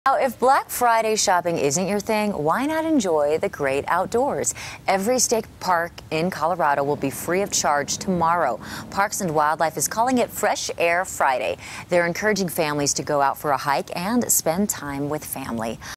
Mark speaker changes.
Speaker 1: Now, if Black Friday shopping isn't your thing, why not enjoy the great outdoors? Every state park in Colorado will be free of charge tomorrow. Parks and Wildlife is calling it Fresh Air Friday. They're encouraging families to go out for a hike and spend time with family.